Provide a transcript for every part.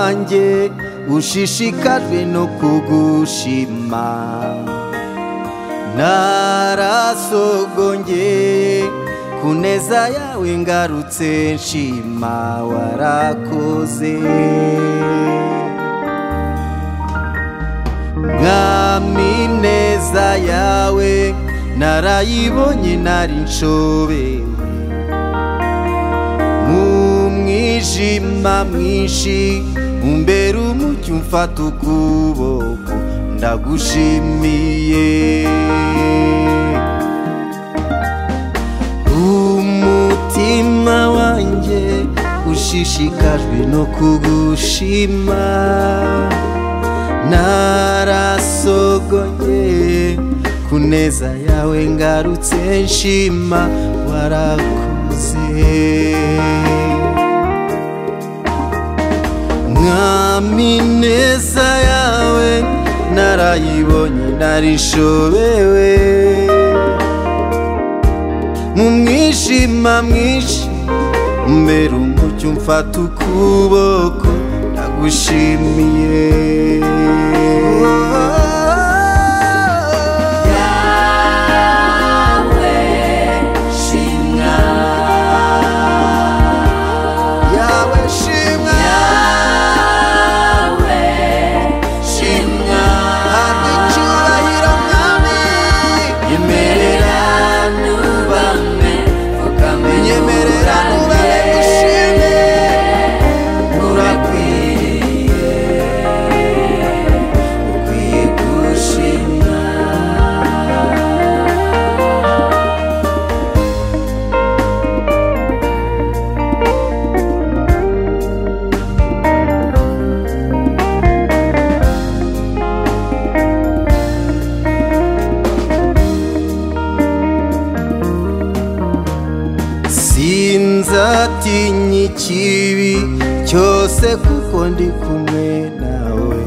wanjye ushishikajwe no kugushima narasogongeye ku neza yawe ngarutse nshima warakoze mwami neza yawe narayibonye nari nshobewe mu mwijima mwinshi umbera umucyo umfata ukuboko ndagushimiye umutima wanjye ushishikajwe no kugushima narasogongeye ku neza yawe ngarutse nshima warakoze mwami neza yawe narayibonye narishobewe mu mwijima mwinshi umbera umucyo umfata ukuboko ndagushimiye sinzatinya ikibi cyose kuko ndi kumwe nawe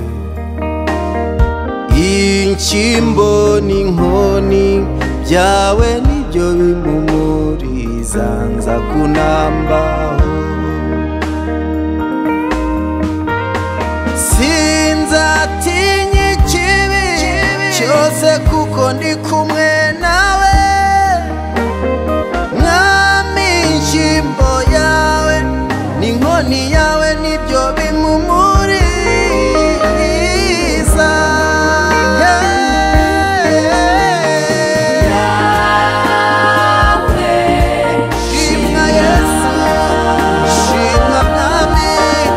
inshyimbo n'inkoni byawe nibyo bimpumuriza nza kunambaho sinzatinya ikibi cyose kuko ndi kumwe nawe inshyimbo yawe n'inkoni yawe nibyo bimpumuriza shimwa Yesu shimwa mwami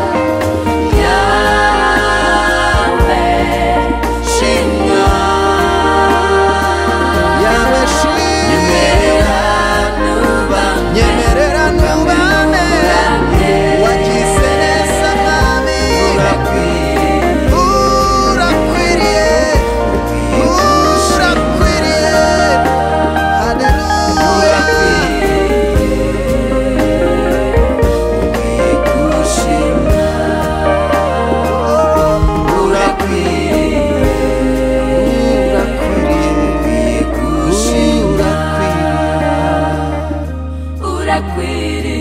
shimwa yawe nyemerera nubane wagize neza mwami urakwiriye haleluya urakwiriye